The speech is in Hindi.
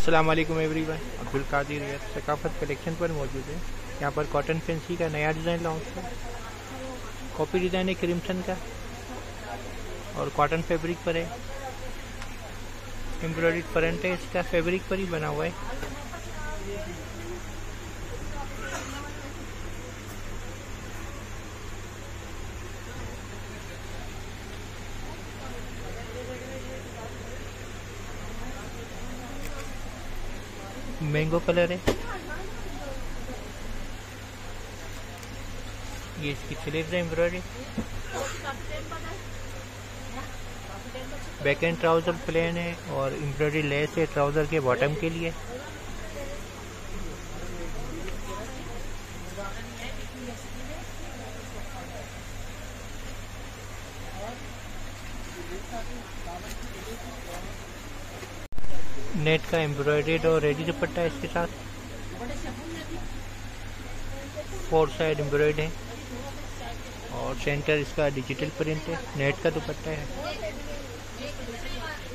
अस्सलाम वालेकुम एवरीवन, अब्दुल कादिर है सकाफत कलेक्शन पर मौजूद है। यहाँ पर कॉटन फैंसी का नया डिज़ाइन लॉन्च है। कॉपी डिज़ाइन है क्रिम्सन का और कॉटन फैब्रिक पर है। एम्ब्रॉयडर्ड फ्रंट है, इसका फैब्रिक पर ही बना हुआ है। मैंगो कलर है। ये इसकी स्लीव्स है embroidery. Back and trouser plain है और एम्ब्रॉयडरी लेस है ट्राउजर के बॉटम के लिए। नेट का एम्ब्रॉयडर्ड और रेडी दुपट्टा है इसके साथ। 4 साइड एम्ब्रॉयड है और सेंटर इसका डिजिटल प्रिंट है। नेट का दुपट्टा है।